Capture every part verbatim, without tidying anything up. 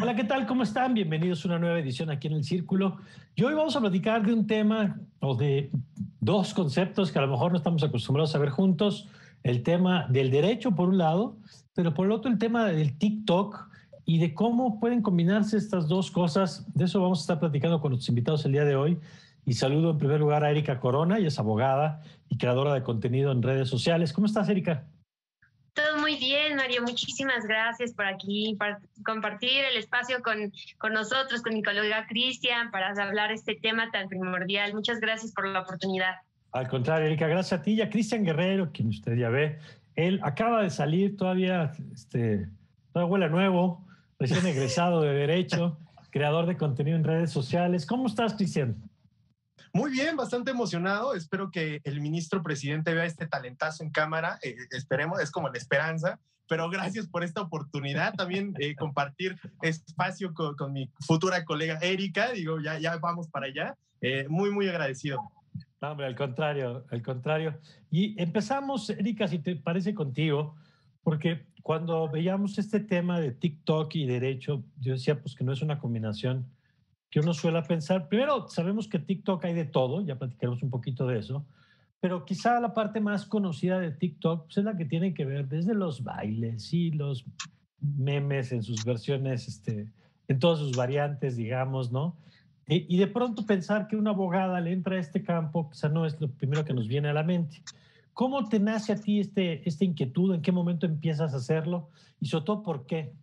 Hola, ¿qué tal? ¿Cómo están? Bienvenidos a una nueva edición aquí en El Círculo. Y hoy vamos a platicar de un tema o de dos conceptos que a lo mejor no estamos acostumbrados a ver juntos. El tema del derecho, por un lado, pero por el otro el tema del TikTok y de cómo pueden combinarse estas dos cosas. De eso vamos a estar platicando con nuestros invitados el día de hoy. Y saludo en primer lugar a Erika Corona, ella es abogada y creadora de contenido en redes sociales. ¿Cómo estás, Erika? Todo muy bien, Mario. Muchísimas gracias por aquí, para compartir el espacio con, con nosotros, con mi colega Cristian, para hablar este tema tan primordial. Muchas gracias por la oportunidad. Al contrario, Erika, gracias a ti y a Cristian Guerrero, quien usted ya ve. Él acaba de salir todavía, este, todavía huele a nuevo, recién egresado de Derecho, creador de contenido en redes sociales. ¿Cómo estás, Cristian? Muy bien, bastante emocionado. Espero que el ministro presidente vea este talentazo en cámara. Eh, esperemos, es como la esperanza. Pero gracias por esta oportunidad. También eh, compartir espacio con, con mi futura colega Erika. Digo, ya, ya vamos para allá. Eh, muy, muy agradecido. No, hombre, al contrario, al contrario. Y empezamos, Erika, si te parece contigo, porque cuando veíamos este tema de TikTok y derecho, yo decía pues que no es una combinación que uno suele pensar. Primero, sabemos que TikTok hay de todo, ya platicaremos un poquito de eso, pero quizá la parte más conocida de TikTok pues, es la que tiene que ver desde los bailes y los memes en sus versiones, este, en todas sus variantes, digamos, ¿no? Y, y de pronto pensar que una abogada le entra a este campo, quizá no es lo primero que nos viene a la mente. ¿Cómo te nace a ti este, esta inquietud? ¿En qué momento empiezas a hacerlo? Y sobre todo, ¿por qué?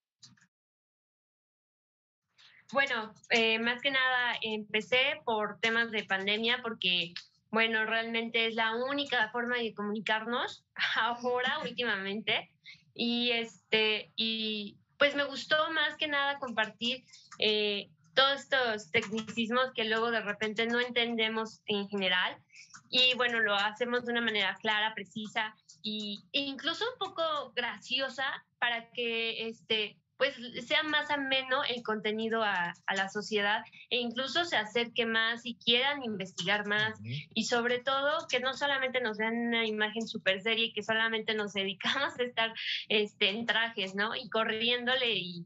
Bueno, eh, más que nada empecé por temas de pandemia porque, bueno, realmente es la única forma de comunicarnos ahora, últimamente. Y, este, y pues me gustó más que nada compartir eh, todos estos tecnicismos que luego de repente no entendemos en general. Y bueno, lo hacemos de una manera clara, precisa y, e incluso un poco graciosa para que este, pues sea más ameno el contenido a, a la sociedad e incluso se acerque más y quieran investigar más. Uh-huh. Y sobre todo que no solamente nos vean una imagen súper seria y que solamente nos dedicamos a estar este, en trajes, ¿no? Y corriéndole y,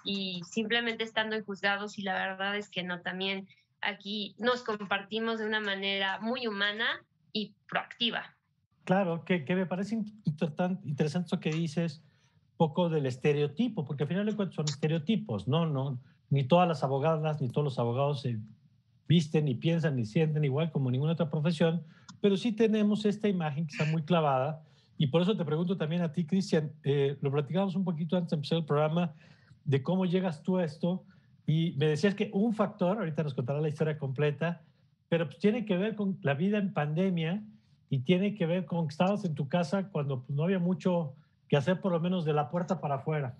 y simplemente estando en juzgados, y la verdad es que no, también aquí nos compartimos de una manera muy humana y proactiva. Claro, que, que me parece interesante eso que dices, poco del estereotipo, porque al final de cuentas son estereotipos, ¿no? No, ni todas las abogadas ni todos los abogados se visten, ni piensan, ni sienten igual como ninguna otra profesión, pero sí tenemos esta imagen que está muy clavada, y por eso te pregunto también a ti, Cristian, eh, lo platicamos un poquito antes de empezar el programa, de cómo llegas tú a esto, y me decías que un factor, ahorita nos contará la historia completa, pero pues tiene que ver con la vida en pandemia, y tiene que ver con que estabas en tu casa cuando pues, no había mucho que hacer, por lo menos de la puerta para afuera.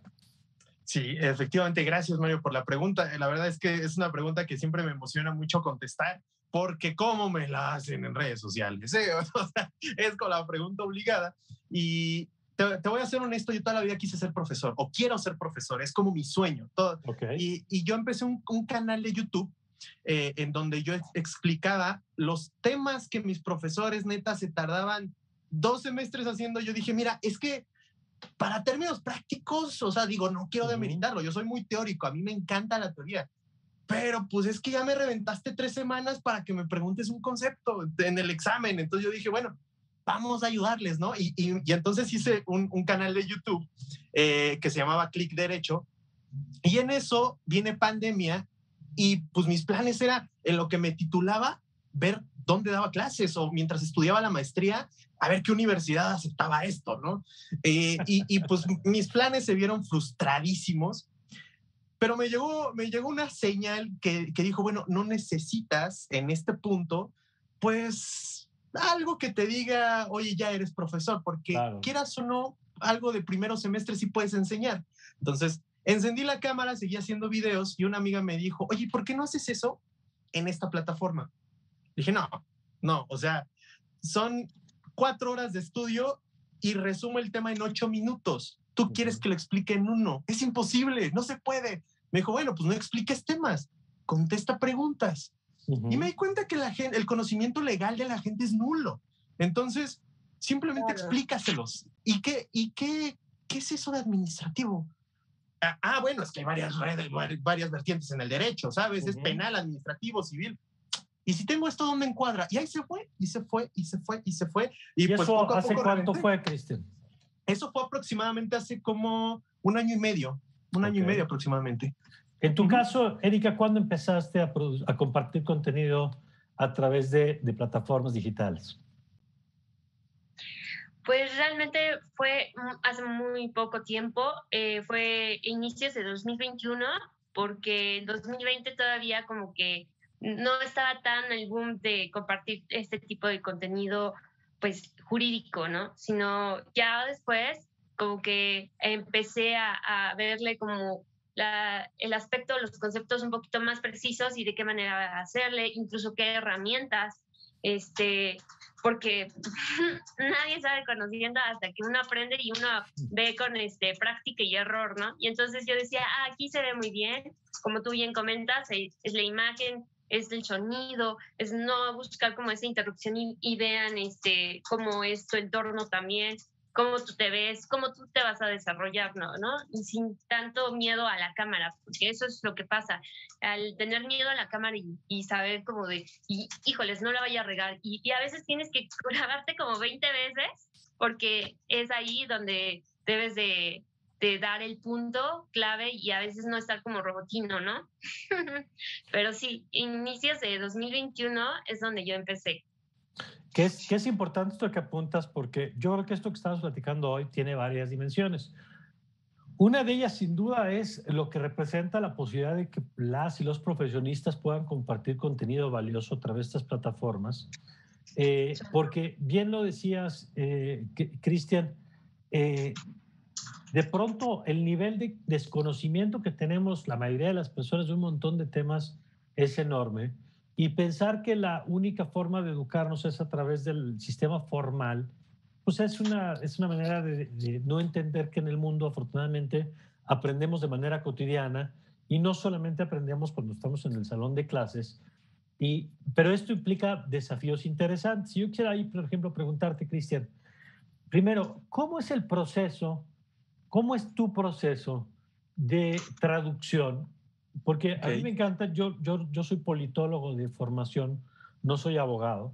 Sí, efectivamente. Gracias, Mario, por la pregunta. La verdad es que es una pregunta que siempre me emociona mucho contestar, porque cómo me la hacen en redes sociales, ¿eh? O sea, es con la pregunta obligada. Y te, te voy a ser honesto, yo toda la vida quise ser profesor, o quiero ser profesor, es como mi sueño. Todo. Okay. Y, y yo empecé un, un canal de YouTube eh, en donde yo explicaba los temas que mis profesores neta se tardaban dos semestres haciendo. Yo dije, mira, es que para términos prácticos, o sea, digo, no quiero demeritarlo, yo soy muy teórico, a mí me encanta la teoría, pero pues es que ya me reventaste tres semanas para que me preguntes un concepto en el examen. Entonces yo dije, bueno, vamos a ayudarles, ¿no? Y, y, y entonces hice un, un canal de YouTube eh, que se llamaba Clic Derecho, y en eso viene pandemia, y pues mis planes era, en lo que me titulaba, ver dónde daba clases, o mientras estudiaba la maestría, a ver qué universidad aceptaba esto, ¿no? Eh, y, y pues mis planes se vieron frustradísimos, pero me llegó, me llegó una señal que, que dijo, bueno, no necesitas en este punto, pues, algo que te diga, oye, ya eres profesor, porque claro, quieras o no, algo de primero semestre sí puedes enseñar. Entonces, encendí la cámara, seguí haciendo videos, y una amiga me dijo, oye, ¿por qué no haces eso en esta plataforma? Dije, no, no, o sea, son cuatro horas de estudio y resumo el tema en ocho minutos. Tú uh-huh. quieres que lo explique en uno. Es imposible, no se puede. Me dijo, bueno, pues no expliques temas, contesta preguntas. Uh-huh. Y me di cuenta que la gente, el conocimiento legal de la gente es nulo. Entonces, simplemente claro. explícaselos. ¿Y qué, y qué, qué es eso de administrativo? Ah, ah, bueno, es que hay varias, varias vertientes en el derecho, ¿sabes? Uh-huh. Es penal, administrativo, civil. Y si tengo esto, ¿dónde encuadra? Y ahí se fue, y se fue, y se fue, y se fue. ¿Y, y pues eso poco a hace poco cuánto reventé. fue, Cristian? Eso fue aproximadamente hace como un año y medio, un okay. año y medio aproximadamente. En tu uh-huh. caso, Erika, ¿cuándo empezaste a, a compartir contenido a través de, de plataformas digitales? Pues realmente fue hace muy poco tiempo, eh, fue inicios de dos mil veintiuno, porque en dos mil veinte todavía como que no estaba tan el boom de compartir este tipo de contenido pues jurídico, ¿no? Sino ya después como que empecé a, a verle como la, el aspecto, los conceptos un poquito más precisos y de qué manera hacerle, incluso qué herramientas, este... porque nadie sabe conociendo hasta que uno aprende y uno ve con este, práctica y error, ¿no? Y entonces yo decía, ah, aquí se ve muy bien, como tú bien comentas, es la imagen, es el sonido, es no buscar como esa interrupción y, y vean este, cómo es tu entorno también, cómo tú te ves, cómo tú te vas a desarrollar, ¿no? ¿no? Y sin tanto miedo a la cámara, porque eso es lo que pasa, al tener miedo a la cámara y, y saber como de, y, híjoles, no la vaya a regar, y, y a veces tienes que grabarte como veinte veces, porque es ahí donde debes de, de dar el punto clave y a veces no estar como robotino, ¿no? Pero sí, inicios de dos mil veintiuno es donde yo empecé. Que es, que es importante esto que apuntas, porque yo creo que esto que estamos platicando hoy tiene varias dimensiones. Una de ellas, sin duda, es lo que representa la posibilidad de que las y los profesionistas puedan compartir contenido valioso a través de estas plataformas. Eh, porque bien lo decías, eh, Cristian, eh, de pronto el nivel de desconocimiento que tenemos la mayoría de las personas de un montón de temas es enorme. Y pensar que la única forma de educarnos es a través del sistema formal, pues es una, es una manera de, de no entender que en el mundo, afortunadamente, aprendemos de manera cotidiana y no solamente aprendemos cuando estamos en el salón de clases. Y, pero esto implica desafíos interesantes. Yo quisiera ahí, por ejemplo, preguntarte, Cristian, primero, ¿cómo es el proceso, cómo es tu proceso de traducción? Porque okay. a mí me encanta, yo, yo, yo soy politólogo de formación, no soy abogado.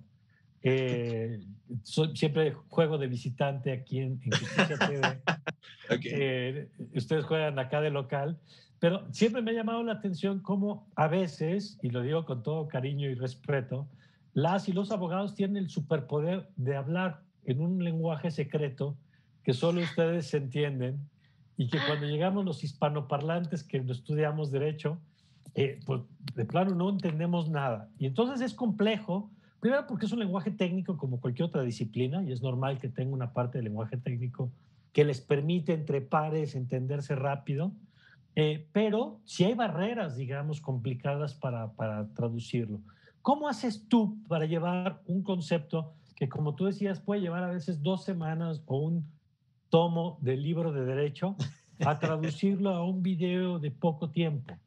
Eh, soy, siempre juego de visitante aquí en, en Justicia T V. Okay. Eh, ustedes juegan acá de local, pero siempre me ha llamado la atención cómo a veces, y lo digo con todo cariño y respeto, las y los abogados tienen el superpoder de hablar en un lenguaje secreto que solo ustedes se entienden. Y que cuando llegamos los hispanoparlantes que estudiamos derecho, eh, pues de plano no entendemos nada. Y entonces es complejo, primero porque es un lenguaje técnico como cualquier otra disciplina, y es normal que tenga una parte del lenguaje técnico que les permite entre pares entenderse rápido, eh, pero si hay barreras, digamos, complicadas para, para traducirlo. ¿Cómo haces tú para llevar un concepto que, como tú decías, puede llevar a veces dos semanas o un tomo del libro de derecho a traducirlo a un video de poco tiempo?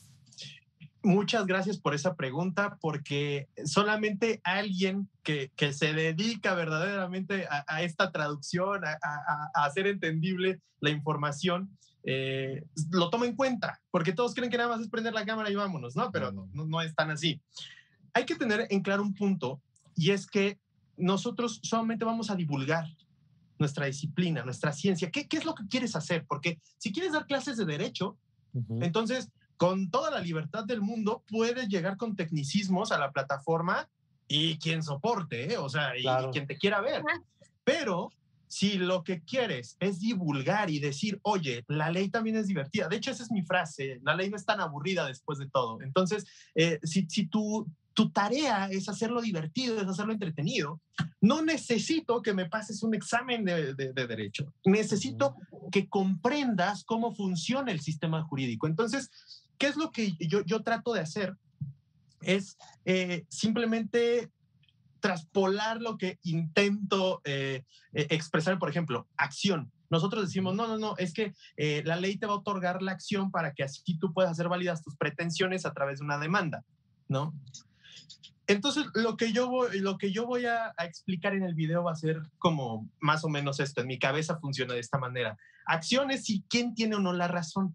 Muchas gracias por esa pregunta, porque solamente alguien que, que se dedica verdaderamente a, a esta traducción, a, a, a hacer entendible la información, eh, lo toma en cuenta, porque todos creen que nada más es prender la cámara y vámonos, ¿no? Pero no, no, no es tan así. Hay que tener en claro un punto, y es que nosotros solamente vamos a divulgar nuestra disciplina, nuestra ciencia. ¿Qué, ¿Qué es lo que quieres hacer? Porque si quieres dar clases de derecho, uh-huh. entonces, con toda la libertad del mundo, puedes llegar con tecnicismos a la plataforma y quien soporte, ¿eh? O sea, claro. y, y quien te quiera ver. Pero si lo que quieres es divulgar y decir, oye, la ley también es divertida. De hecho, esa es mi frase, la ley no es tan aburrida después de todo. Entonces, eh, si, si tú... tu tarea es hacerlo divertido, es hacerlo entretenido. No necesito que me pases un examen de, de, de derecho. Necesito que comprendas cómo funciona el sistema jurídico. Entonces, ¿qué es lo que yo, yo trato de hacer? Es eh, simplemente traspolar lo que intento eh, eh, expresar, por ejemplo, acción. Nosotros decimos, no, no, no, es que eh, la ley te va a otorgar la acción para que así tú puedas hacer válidas tus pretensiones a través de una demanda, ¿no? Entonces, lo que yo voy, lo que yo voy a, a explicar en el video va a ser como más o menos esto. En mi cabeza funciona de esta manera. Acciones y quién tiene o no la razón.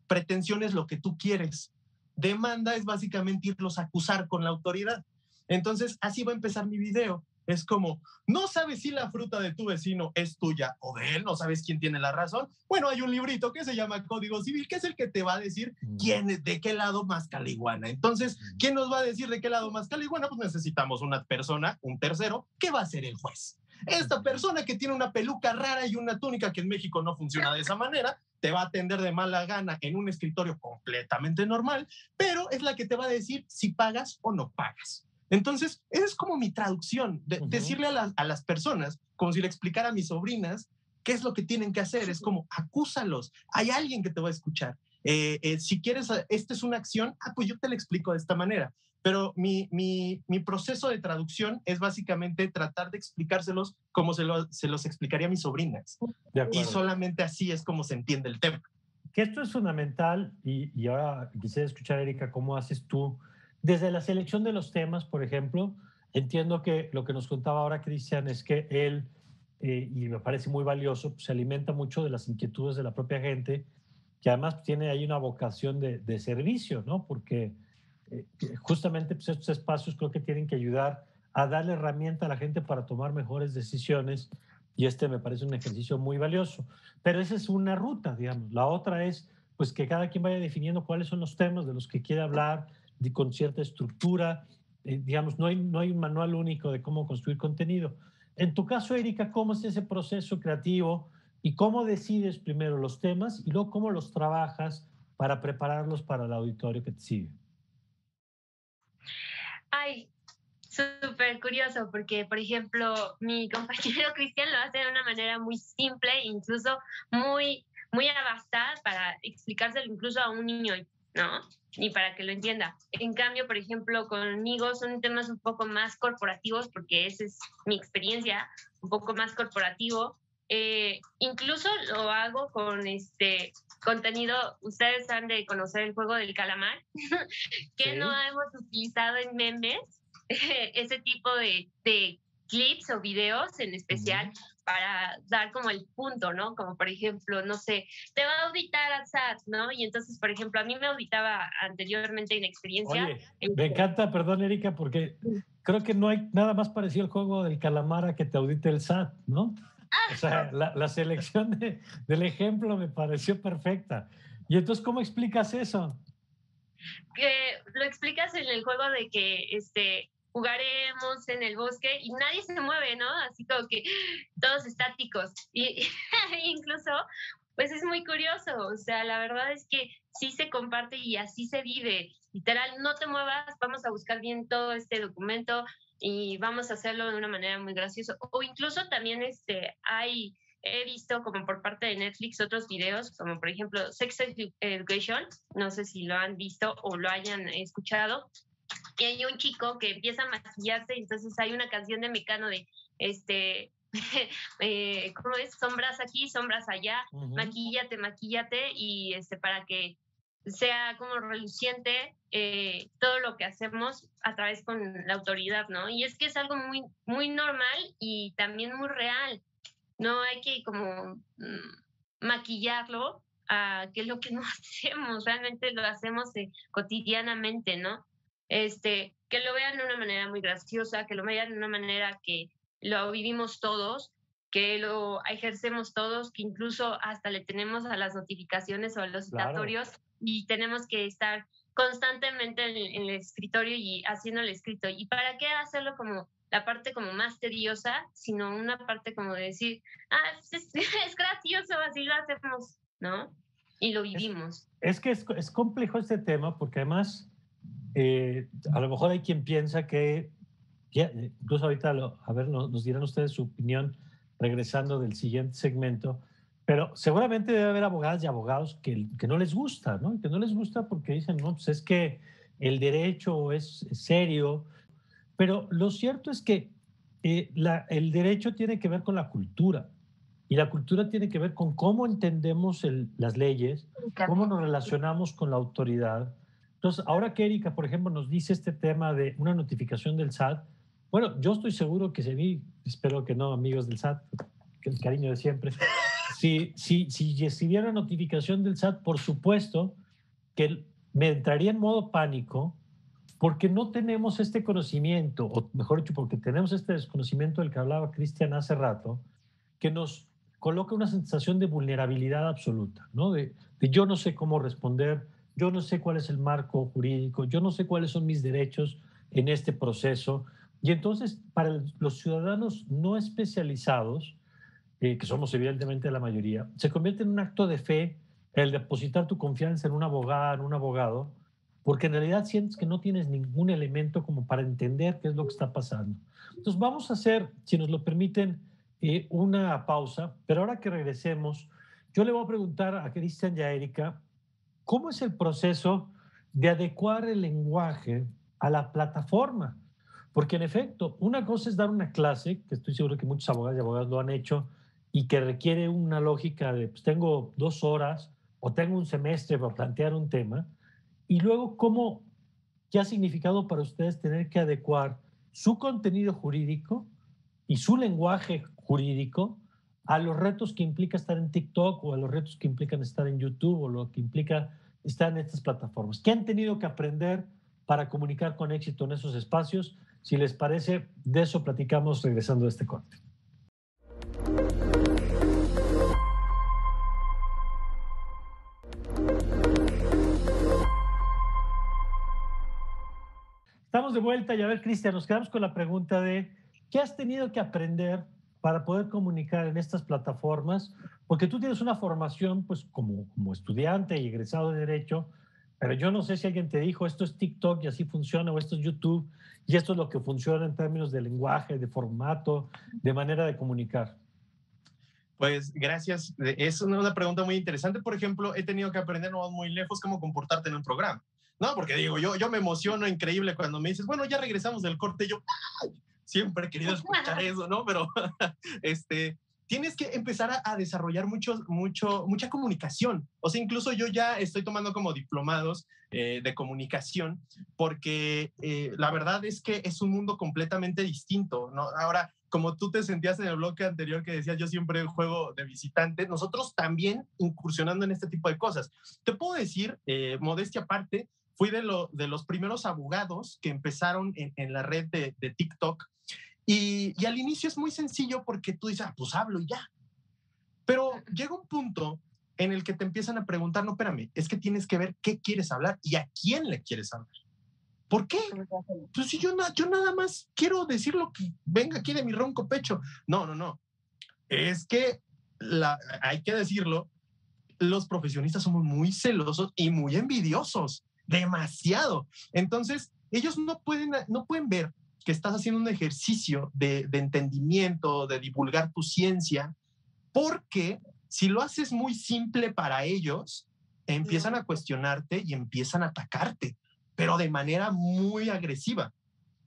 pretensión es lo que tú quieres. Demanda es básicamente irlos a acusar con la autoridad. Entonces, así va a empezar mi video. Es como, no sabes si la fruta de tu vecino es tuya o de él, no sabes quién tiene la razón. Bueno, hay un librito que se llama Código Civil, que es el que te va a decir quién es, de qué lado más caliguana. Entonces, ¿quién nos va a decir de qué lado más caliguana? Pues necesitamos una persona, un tercero, que va a ser el juez. Esta persona que tiene una peluca rara y una túnica que en México no funciona de esa manera, te va a atender de mala gana en un escritorio completamente normal, pero es la que te va a decir si pagas o no pagas. Entonces, esa es como mi traducción, de, uh-huh. decirle a, la, a las personas, como si le explicara a mis sobrinas, qué es lo que tienen que hacer. Es como, acúsalos, hay alguien que te va a escuchar. Eh, eh, si quieres, esta es una acción, ah, pues yo te la explico de esta manera. Pero mi, mi, mi proceso de traducción es básicamente tratar de explicárselos como se, lo, se los explicaría a mis sobrinas. Y solamente así es como se entiende el tema. Que esto es fundamental, y, y ahora quisiera escuchar, Erika, cómo haces tú desde la selección de los temas. Por ejemplo, entiendo que lo que nos contaba ahora Cristian es que él, eh, y me parece muy valioso, pues, se alimenta mucho de las inquietudes de la propia gente, que además tiene ahí una vocación de, de servicio, ¿no? Porque eh, justamente pues, estos espacios creo que tienen que ayudar a darle herramienta a la gente para tomar mejores decisiones, y este me parece un ejercicio muy valioso. Pero esa es una ruta, digamos. La otra es pues, que cada quien vaya definiendo cuáles son los temas de los que quiere hablar, de, con cierta estructura. Eh, digamos, no hay, no hay un manual único de cómo construir contenido. En tu caso, Erika, ¿cómo es ese proceso creativo y cómo decides primero los temas y luego cómo los trabajas para prepararlos para el auditorio que te sigue? Ay, súper curioso, porque, por ejemplo, mi compañero Cristian lo hace de una manera muy simple, incluso muy, muy abastada para explicárselo incluso a un niño, ¿no? Ni para que lo entienda. En cambio, por ejemplo, conmigo son temas un poco más corporativos, porque esa es mi experiencia, un poco más corporativo. Eh, incluso lo hago con este contenido. Ustedes han de conocer el juego del calamar, que sí. No hemos utilizado en memes, ese tipo de, de clips o videos en especial, uh-huh. para dar como el punto, ¿no? Como por ejemplo, no sé, te va a auditar a S A T, ¿no? Y entonces, por ejemplo, a mí me auditaba anteriormente en experiencia. Oye, me encanta, perdón, Erika, porque creo que no hay nada más parecido al juego del calamar a que te audite el S A T, ¿no? O sea, la, la selección de, del ejemplo me pareció perfecta. Y entonces, ¿cómo explicas eso? Que lo explicas en el juego de que este, jugaremos en el bosque y nadie se mueve, ¿no? Así como que todos estáticos. Y incluso, pues es muy curioso. O sea, la verdad es que sí se comparte y así se vive. Literal, no te muevas, vamos a buscar bien todo este documento y vamos a hacerlo de una manera muy graciosa. O incluso también este, hay, he visto como por parte de Netflix otros videos, como por ejemplo Sex Education, no sé si lo han visto o lo hayan escuchado, y hay un chico que empieza a maquillarse, entonces hay una canción de Mecano de, este, eh, ¿cómo es? Sombras aquí, sombras allá, uh-huh. maquíllate, maquíllate, y este, para que sea como reluciente eh, todo lo que hacemos a través con la autoridad, ¿no? Y es que es algo muy, muy normal y también muy real. No hay que como mmm, maquillarlo, uh, que es lo que no hacemos, realmente lo hacemos eh, cotidianamente, ¿no? Este, que lo vean de una manera muy graciosa, que lo vean de una manera que lo vivimos todos, que lo ejercemos todos, que incluso hasta le tenemos a las notificaciones o a los citatorios, claro. Y tenemos que estar constantemente en, en el escritorio y haciendo el escrito. ¿Y para qué hacerlo como la parte como más tediosa, sino una parte como de decir, ah, es, es gracioso, así lo hacemos, ¿no? Y lo vivimos. Es, es que es, es complejo este tema porque además eh, a lo mejor hay quien piensa que, ya, incluso ahorita, lo, a ver, nos, nos dirán ustedes su opinión regresando del siguiente segmento, pero seguramente debe haber abogadas y abogados que, que no les gusta, ¿no? Que no les gusta porque dicen, no, pues es que el derecho es, es serio. Pero lo cierto es que eh, la, el derecho tiene que ver con la cultura y la cultura tiene que ver con cómo entendemos el, las leyes, cómo nos relacionamos con la autoridad. Entonces, ahora que Erika, por ejemplo, nos dice este tema de una notificación del S A T, bueno, yo estoy seguro que se vi, espero que no, amigos del S A T, que el cariño de siempre, si, si, si recibiera notificación del S A T, por supuesto que me entraría en modo pánico porque no tenemos este conocimiento, o mejor dicho, porque tenemos este desconocimiento del que hablaba Cristian hace rato, que nos coloca una sensación de vulnerabilidad absoluta, ¿no? De, de yo no sé cómo responder, yo no sé cuál es el marco jurídico, yo no sé cuáles son mis derechos en este proceso. Y entonces, para los ciudadanos no especializados, eh, que somos evidentemente la mayoría, se convierte en un acto de fe el depositar tu confianza en una abogada, en un abogado, porque en realidad sientes que no tienes ningún elemento como para entender qué es lo que está pasando. Entonces vamos a hacer, si nos lo permiten, eh, una pausa, pero ahora que regresemos, yo le voy a preguntar a Cristian y a Erika, ¿cómo es el proceso de adecuar el lenguaje a la plataforma? Porque en efecto, una cosa es dar una clase, que estoy seguro que muchos abogados y abogadas lo han hecho, y que requiere una lógica de, pues tengo dos horas o tengo un semestre para plantear un tema, y luego cómo, qué ha significado para ustedes tener que adecuar su contenido jurídico y su lenguaje jurídico a los retos que implica estar en TikTok o a los retos que implican estar en YouTube o lo que implica estar en estas plataformas. ¿Qué han tenido que aprender para comunicar con éxito en esos espacios? Si les parece, de eso platicamos regresando a este corte. Estamos de vuelta y a ver, Cristian, nos quedamos con la pregunta de ¿qué has tenido que aprender para poder comunicar en estas plataformas? Porque tú tienes una formación pues como, como estudiante y egresado de Derecho, pero yo no sé si alguien te dijo esto es TikTok y así funciona, o esto es YouTube y esto es lo que funciona en términos de lenguaje, de formato, de manera de comunicar. Pues gracias. Es una pregunta muy interesante. Por ejemplo, he tenido que aprender, no muy lejos, cómo comportarte en un programa. No, porque digo, yo, yo me emociono increíble cuando me dices, bueno, ya regresamos del corte. Yo ¡ay! Siempre he querido escuchar eso, ¿no? Pero este, tienes que empezar a, a desarrollar mucho, mucho, mucha comunicación. O sea, incluso yo ya estoy tomando como diplomados eh, de comunicación porque eh, la verdad es que es un mundo completamente distinto, ¿no? Ahora, como tú te sentías en el bloque anterior que decías, yo siempre juego de visitante, nosotros también incursionando en este tipo de cosas. Te puedo decir, eh, modestia aparte, fui de, lo, de los primeros abogados que empezaron en, en la red de, de TikTok y, y al inicio es muy sencillo porque tú dices, ah, pues hablo y ya. Pero llega un punto en el que te empiezan a preguntar, no, espérame, es que tienes que ver qué quieres hablar y a quién le quieres hablar. ¿Por qué? Pues si yo, yo nada más quiero decir lo que venga aquí de mi ronco pecho. No, no, no. Es que la, hay que decirlo, los profesionistas somos muy celosos y muy envidiosos. Demasiado. Entonces, ellos no pueden, no pueden ver que estás haciendo un ejercicio de, de entendimiento, de divulgar tu ciencia, porque si lo haces muy simple para ellos, empiezan a cuestionarte y empiezan a atacarte, pero de manera muy agresiva.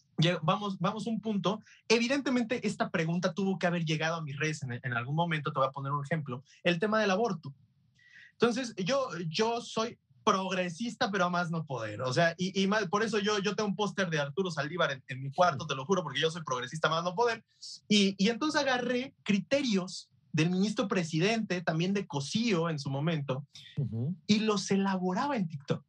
Vamos, vamos a un punto. Evidentemente, esta pregunta tuvo que haber llegado a mis redes en, en algún momento. Te voy a poner un ejemplo. El tema del aborto. Entonces, yo, yo soy progresista, pero a más no poder. O sea, y, y más, por eso yo, yo tengo un póster de Arturo Saldívar en, en mi cuarto, te lo juro, porque yo soy progresista, más no poder. Y, y entonces agarré criterios del ministro presidente, también de Cosío en su momento, uh-huh. y los elaboraba en TikTok.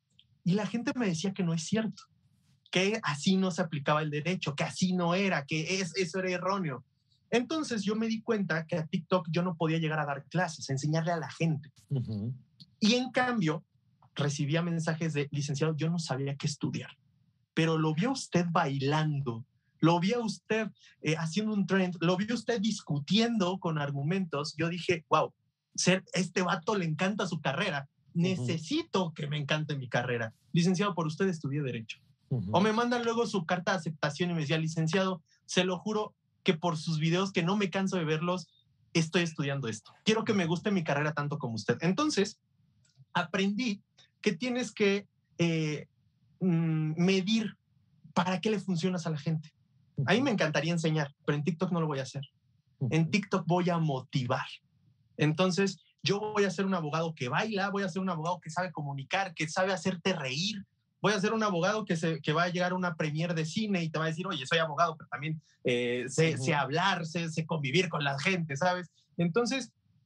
Y la gente me decía que no es cierto, que así no se aplicaba el derecho, que así no era, que es, eso era erróneo. Entonces yo me di cuenta que a TikTok yo no podía llegar a dar clases, a enseñarle a la gente. Uh-huh. Y en cambio, recibía mensajes de, licenciado, yo no sabía qué estudiar, pero lo vio usted bailando, lo vio usted eh, haciendo un trend, lo vio usted discutiendo con argumentos. Yo dije, wow, ser, este vato le encanta su carrera, necesito uh-huh. que me encante mi carrera. Licenciado, por usted estudié Derecho. Uh-huh. O me mandan luego su carta de aceptación y me decía, licenciado, se lo juro que por sus videos, que no me canso de verlos, estoy estudiando esto. Quiero que me guste mi carrera tanto como usted. Entonces, aprendí que tienes que eh, medir para qué le funcionas a la gente. A mí me encantaría enseñar, pero en TikTok no lo voy a hacer. En TikTok voy a motivar. Entonces, yo voy a ser un abogado que baila, voy a ser un abogado que sabe comunicar, que sabe hacerte reír. Voy a ser un abogado que, se, que va a llegar a una premier de cine y te va a decir, oye, soy abogado, pero también eh, sé, uh-huh. sé hablar, sé, sé convivir con la gente, ¿sabes? Entonces,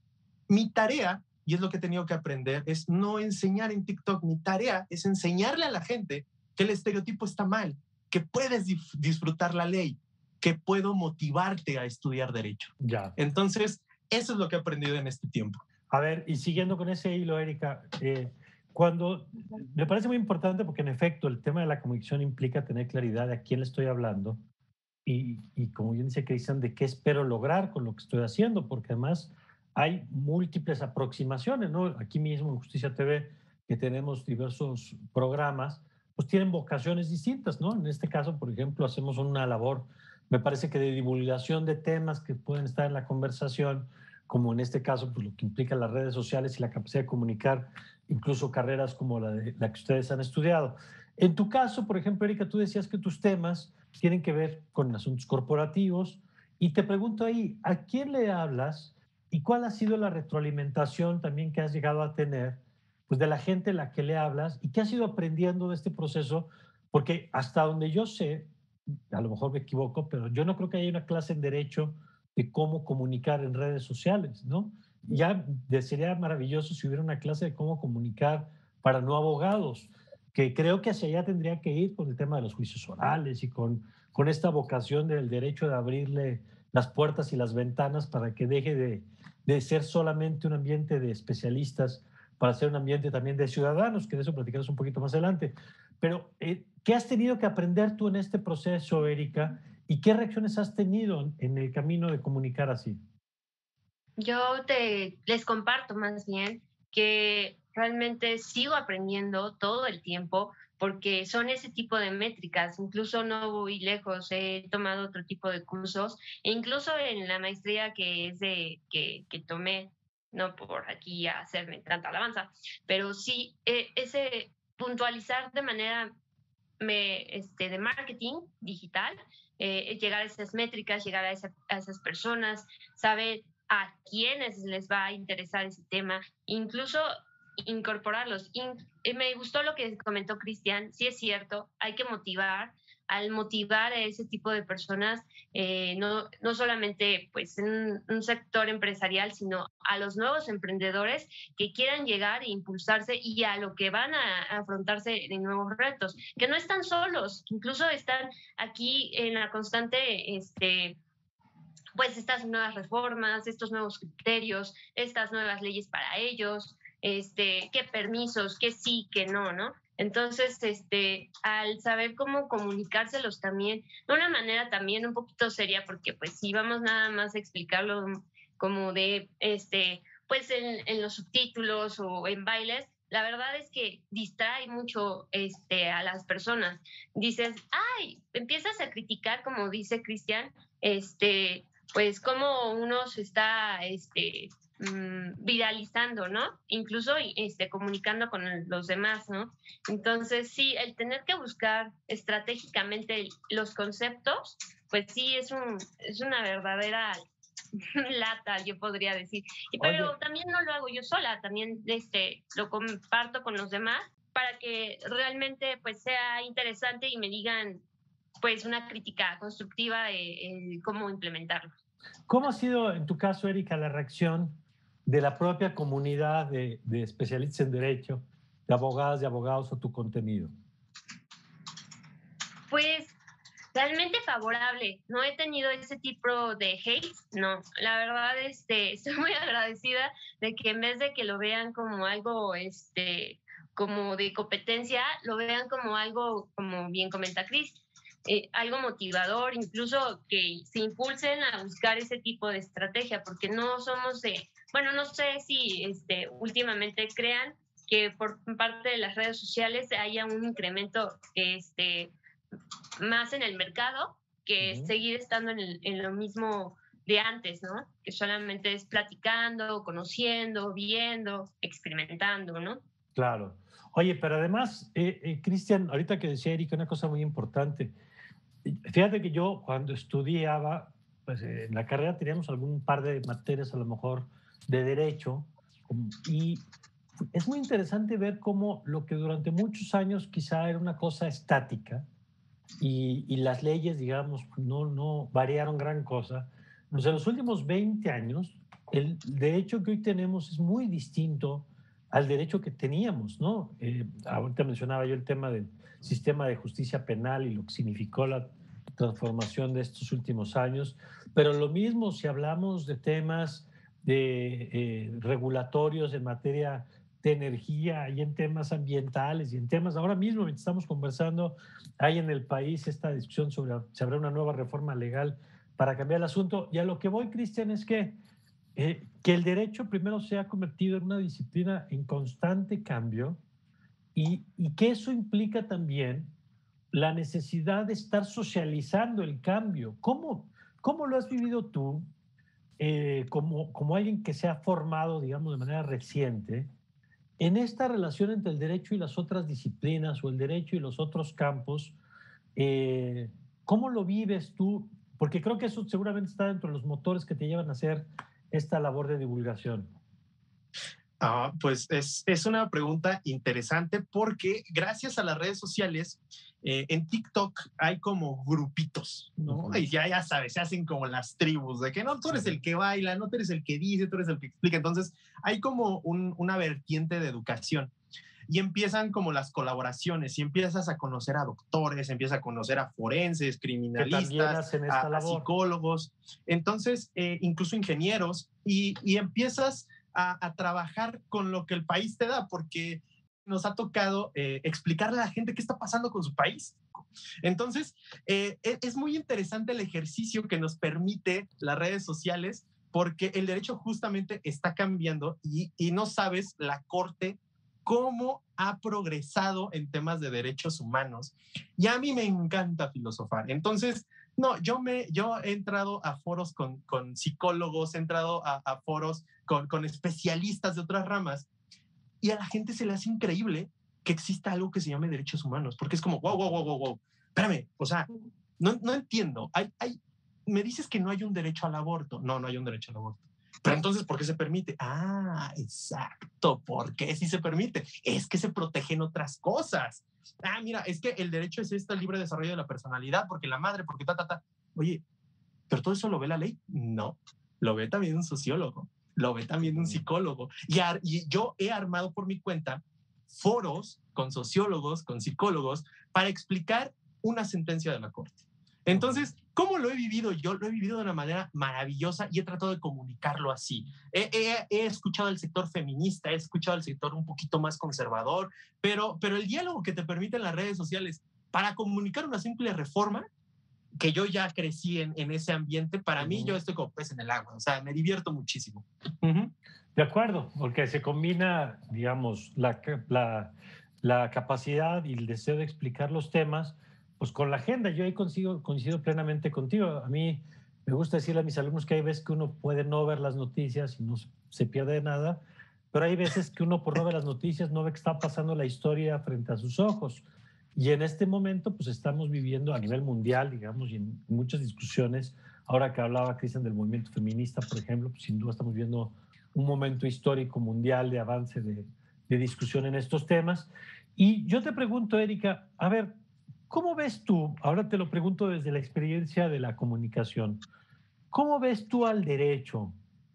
mi tarea, y es lo que he tenido que aprender, es no enseñar en TikTok. Mi tarea es enseñarle a la gente que el estereotipo está mal, que puedes dif- disfrutar la ley, que puedo motivarte a estudiar derecho. Ya. Entonces, eso es lo que he aprendido en este tiempo. A ver, y siguiendo con ese hilo, Erika, eh, cuando me parece muy importante porque en efecto el tema de la comunicación implica tener claridad de a quién le estoy hablando y, y como bien dice Cristian, de qué espero lograr con lo que estoy haciendo, porque además hay múltiples aproximaciones, ¿no? Aquí mismo en Justicia T V, que tenemos diversos programas, pues tienen vocaciones distintas, ¿no? En este caso, por ejemplo, hacemos una labor, me parece que de divulgación de temas que pueden estar en la conversación, como en este caso, pues lo que implica las redes sociales y la capacidad de comunicar, incluso carreras como la, de, la que ustedes han estudiado. En tu caso, por ejemplo, Erika, tú decías que tus temas tienen que ver con asuntos corporativos y te pregunto ahí, ¿a quién le hablas y cuál ha sido la retroalimentación también que has llegado a tener pues de la gente a la que le hablas y qué has ido aprendiendo de este proceso? Porque hasta donde yo sé, a lo mejor me equivoco, pero yo no creo que haya una clase en derecho de cómo comunicar en redes sociales, ¿no? Ya sería maravilloso si hubiera una clase de cómo comunicar para no abogados, que creo que hacia allá tendría que ir con el tema de los juicios orales y con, con esta vocación del derecho de abrirle las puertas y las ventanas para que deje de, de ser solamente un ambiente de especialistas para ser un ambiente también de ciudadanos, que de eso platicamos un poquito más adelante. Pero, eh, ¿qué has tenido que aprender tú en este proceso, Erika? ¿Y qué reacciones has tenido en el camino de comunicar así? Yo te, les comparto más bien que realmente sigo aprendiendo todo el tiempo porque son ese tipo de métricas. Incluso no voy lejos, he tomado otro tipo de cursos e incluso en la maestría que es de que, que tomé, no por aquí hacerme tanta alabanza, pero sí eh, ese puntualizar de manera me, este, de marketing digital, eh, llegar a esas métricas, llegar a, esa, a esas personas, saber a quiénes les va a interesar ese tema, incluso incorporarlos. In, eh, me gustó lo que comentó Cristian, sí es cierto, hay que motivar. Al motivar a ese tipo de personas, eh, no, no solamente pues, en un sector empresarial, sino a los nuevos emprendedores que quieran llegar e impulsarse y a lo que van a, a afrontarse de nuevos retos, que no están solos, que incluso están aquí en la constante este, pues estas nuevas reformas, estos nuevos criterios, estas nuevas leyes para ellos, este, qué permisos, qué sí, qué no, ¿no? Entonces, este, al saber cómo comunicárselos también, de una manera también un poquito seria, porque pues si vamos nada más a explicarlo como de, este, pues en, en los subtítulos o en bailes, la verdad es que distrae mucho este, a las personas. Dices, ay, empiezas a criticar, como dice Cristian, este, pues cómo uno se está este, mmm, viralizando, ¿no? Incluso este, comunicando con los demás, ¿no? Entonces, sí, el tener que buscar estratégicamente los conceptos, pues sí, es, un, es una verdadera lata, yo podría decir. Y, pero Oye. También no lo hago yo sola, también este, lo comparto con los demás para que realmente pues, sea interesante y me digan pues una crítica constructiva de cómo implementarlo. ¿Cómo ha sido en tu caso, Erika, la reacción de la propia comunidad de, de especialistas en derecho, de abogadas y abogados a tu contenido? Pues realmente favorable. No he tenido ese tipo de hate, no. La verdad, este, estoy muy agradecida de que en vez de que lo vean como algo, este, como de competencia, lo vean como algo, como bien comenta Cris, eh, algo motivador, incluso que se impulsen a buscar ese tipo de estrategia, porque no somos, eh, bueno, no sé si este, últimamente crean que por parte de las redes sociales haya un incremento este, más en el mercado que uh-huh. seguir estando en, el, en lo mismo de antes, ¿no? Que solamente es platicando, conociendo, viendo, experimentando, ¿no? Claro. Oye, pero además, eh, eh, Cristian, ahorita que decía Erika, una cosa muy importante. Fíjate que yo cuando estudiaba, pues eh, en la carrera teníamos algún par de materias a lo mejor de derecho y es muy interesante ver cómo lo que durante muchos años quizá era una cosa estática y, y las leyes, digamos, no, no variaron gran cosa, pues en los últimos veinte años, el derecho que hoy tenemos es muy distinto al derecho que teníamos, ¿no? Eh, ahorita mencionaba yo el tema del sistema de justicia penal y lo que significó la transformación de estos últimos años, pero lo mismo si hablamos de temas de eh, regulatorios en materia de energía y en temas ambientales y en temas, ahora mismo mientras estamos conversando, hay en el país esta discusión sobre si habrá una nueva reforma legal para cambiar el asunto. Y a lo que voy, Cristian, es que eh, que el derecho primero se ha convertido en una disciplina en constante cambio y, y que eso implica también la necesidad de estar socializando el cambio. ¿Cómo, cómo lo has vivido tú eh, como, como alguien que se ha formado, digamos, de manera reciente en esta relación entre el derecho y las otras disciplinas o el derecho y los otros campos? Eh, ¿Cómo lo vives tú? Porque creo que eso seguramente está dentro de los motores que te llevan a hacer esta labor de divulgación. Ah, pues es, es una pregunta interesante porque gracias a las redes sociales, eh, en TikTok hay como grupitos, ¿no? Uh-huh. Y ya, ya sabes, se hacen como las tribus, de que no, tú eres el que baila, no tú eres el que dice, tú eres el que explica. Entonces hay como un, una vertiente de educación. Y empiezan como las colaboraciones y empiezas a conocer a doctores, empiezas a conocer a forenses, criminalistas, a, a psicólogos, entonces eh, incluso ingenieros, y, y empiezas a, a trabajar con lo que el país te da, porque nos ha tocado eh, explicarle a la gente qué está pasando con su país. Entonces, eh, es muy interesante el ejercicio que nos permite las redes sociales, porque el derecho justamente está cambiando y, y no sabes la corte cómo ha progresado en temas de derechos humanos. Y a mí me encanta filosofar. Entonces, no, yo, me, yo he entrado a foros con, con psicólogos, he entrado a, a foros con, con especialistas de otras ramas, y a la gente se le hace increíble que exista algo que se llame derechos humanos, porque es como, wow, wow, wow, wow, wow. Espérame, o sea, no, no entiendo. Hay, hay, me dices que no hay un derecho al aborto. No, no hay un derecho al aborto. Pero entonces, ¿por qué se permite? Ah, exacto. ¿Por qué sí se permite? Es que se protegen otras cosas. Ah, mira, es que el derecho es este libre desarrollo de la personalidad, porque la madre, porque ta, ta, ta. Oye, ¿pero todo eso lo ve la ley? No, lo ve también un sociólogo, lo ve también un psicólogo. Y, ar- y yo he armado por mi cuenta foros con sociólogos, con psicólogos, para explicar una sentencia de la corte. Entonces, ¿cómo lo he vivido yo? Lo he vivido de una manera maravillosa y he tratado de comunicarlo así. He, he, he escuchado al sector feminista, he escuchado al sector un poquito más conservador, pero, pero el diálogo que te permiten las redes sociales para comunicar una simple reforma, que yo ya crecí en, en ese ambiente, para uh-huh. mí yo estoy como pez en el agua, o sea, me divierto muchísimo. Uh-huh. De acuerdo, porque se combina, digamos, la, la, la capacidad y el deseo de explicar los temas, pues con la agenda. Yo ahí coincido, coincido plenamente contigo. A mí me gusta decirle a mis alumnos que hay veces que uno puede no ver las noticias y no se pierde de nada, pero hay veces que uno por no ver las noticias no ve que está pasando la historia frente a sus ojos. Y en este momento, pues estamos viviendo a nivel mundial, digamos, y en muchas discusiones. Ahora que hablaba Cristian del movimiento feminista, por ejemplo, pues sin duda estamos viendo un momento histórico mundial de avance de, de discusión en estos temas. Y yo te pregunto, Erika, a ver, ¿cómo ves tú? Ahora te lo pregunto desde la experiencia de la comunicación. ¿Cómo ves tú al derecho?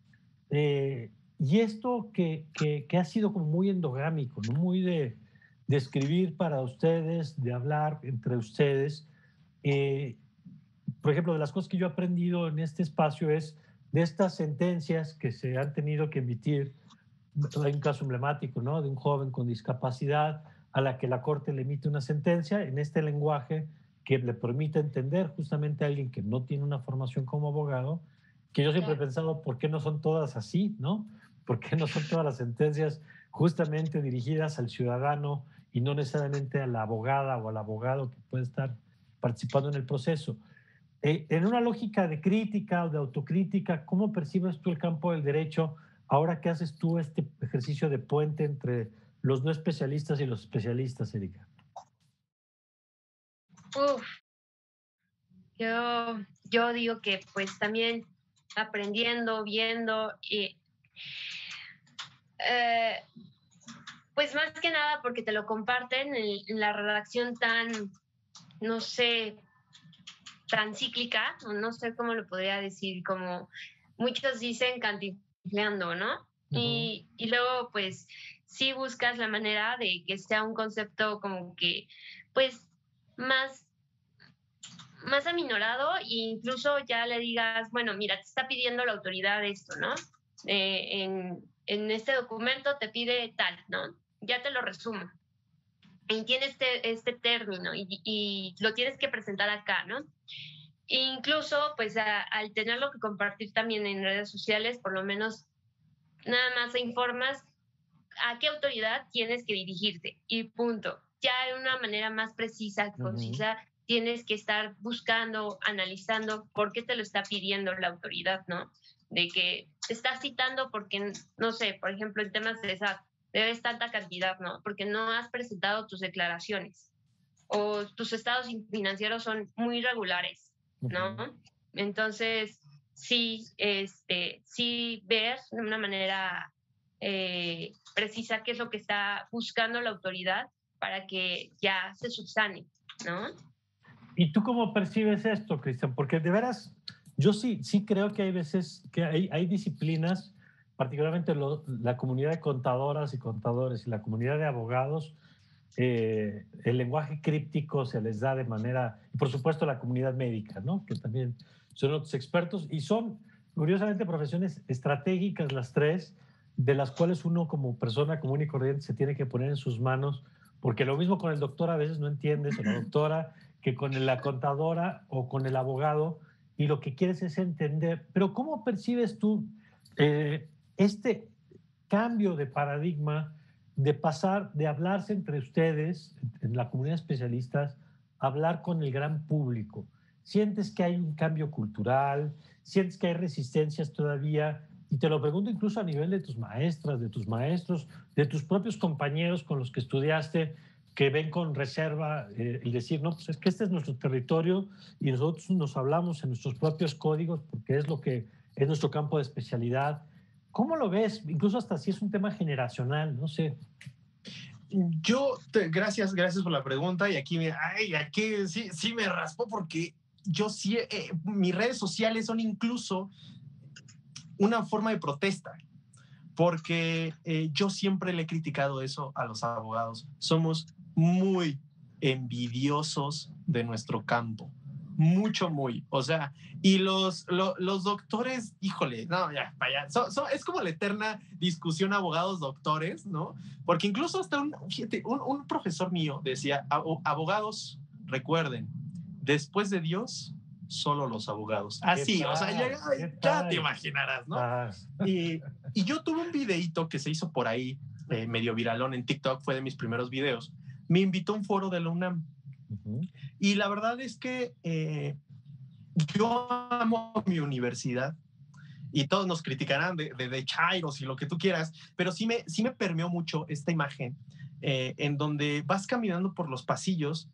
Eh, y esto que, que, que ha sido como muy endogámico, ¿no? Muy de, de escribir para ustedes, de hablar entre ustedes. Eh, por ejemplo, de las cosas que yo he aprendido en este espacio es de estas sentencias que se han tenido que emitir. Hay un caso emblemático, ¿no? De un joven con discapacidad a la que la corte le emite una sentencia en este lenguaje que le permite entender justamente a alguien que no tiene una formación como abogado, que yo siempre he pensado, ¿por qué no son todas así, no? ¿Por qué no son todas las sentencias justamente dirigidas al ciudadano y no necesariamente a la abogada o al abogado que puede estar participando en el proceso? Eh, en una lógica de crítica o de autocrítica, ¿cómo percibes tú el campo del derecho ahora que haces tú este ejercicio de puente entre los no especialistas y los especialistas, Erika? Uf, yo, yo digo que pues también aprendiendo, viendo y eh, pues más que nada porque te lo comparten en, en la redacción tan, no sé, tan cíclica, no sé cómo lo podría decir, como muchos dicen empleando, ¿no? Ujú. Y, y luego, pues, sí buscas la manera de que sea un concepto como que, pues, más, más aminorado e incluso ya le digas, bueno, mira, te está pidiendo la autoridad esto, ¿no? Eh, en, en este documento te pide tal, ¿no? Ya te lo resumo. Y tiene este, este término y, y lo tienes que presentar acá, ¿no? Incluso, pues a, al tenerlo que compartir también en redes sociales, por lo menos nada más te informas a qué autoridad tienes que dirigirte y punto. Ya de una manera más precisa, concisa, uh-huh. tienes que estar buscando, analizando por qué te lo está pidiendo la autoridad, ¿no? De que te está citando porque, no sé, por ejemplo, en temas de esa, debes tanta cantidad, ¿no? Porque no has presentado tus declaraciones o tus estados financieros son muy regulares, ¿no? Uh-huh. Entonces, sí, este, sí ver de una manera eh, precisa qué es lo que está buscando la autoridad para que ya se subsane, ¿no? ¿Y tú cómo percibes esto, Cristian? Porque de veras, yo sí, sí creo que hay veces que hay, hay disciplinas, particularmente lo, la comunidad de contadoras y contadores y la comunidad de abogados, eh, el lenguaje críptico se les da de manera, y por supuesto la comunidad médica, ¿no? Que también son otros expertos y son, curiosamente, profesiones estratégicas las tres, de las cuales uno como persona común y corriente se tiene que poner en sus manos, porque lo mismo con el doctor a veces no entiendes, o la doctora, que con la contadora o con el abogado, y lo que quieres es entender. Pero ¿cómo percibes tú eh, este cambio de paradigma de pasar de hablarse entre ustedes, en la comunidad de especialistas, a hablar con el gran público? ¿Sientes que hay un cambio cultural? ¿Sientes que hay resistencias todavía? Y te lo pregunto incluso a nivel de tus maestras, de tus maestros, de tus propios compañeros con los que estudiaste, que ven con reserva eh, el decir, no, pues es que este es nuestro territorio y nosotros nos hablamos en nuestros propios códigos porque es lo que es nuestro campo de especialidad. ¿Cómo lo ves? Incluso hasta si es un tema generacional, no sé. Yo, te, gracias, gracias por la pregunta y aquí, ay, aquí sí, sí me raspó porque yo sí, eh, mis redes sociales son incluso una forma de protesta. Porque eh, yo siempre le he criticado eso a los abogados. Somos muy envidiosos de nuestro campo. Mucho, muy. O sea, y los, lo, los doctores, híjole, no, ya, vaya. So, so, es como la eterna discusión abogados-doctores, ¿no? Porque incluso hasta un, fíjate, un, un profesor mío decía, abogados, recuerden, después de Dios, solo los abogados. Así, o sea, ya, ya te imaginarás, ¿no? Ah. Y, y yo tuve un videíto que se hizo por ahí, eh, medio viralón en TikTok, fue de mis primeros videos. Me invitó a un foro de la UNAM. Uh-huh. Y la verdad es que eh, yo amo mi universidad y todos nos criticarán de, de, de chairos y lo que tú quieras, pero sí me, sí me permeó mucho esta imagen eh, en donde vas caminando por los pasillos